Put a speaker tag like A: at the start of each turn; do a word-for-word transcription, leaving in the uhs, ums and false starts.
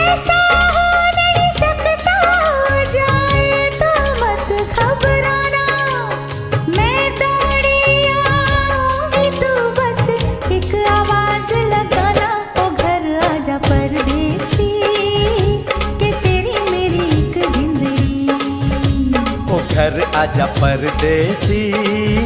A: ऐसा हो नहीं सकता, जाए तो मत घबराना, मैं दौड़ी आऊंगी, तू बस एक आवाज लगाना। ओ घर आजा परदेसी, कि तेरी मेरी एक जिंदगी।
B: ओ घर आजा परदेसी,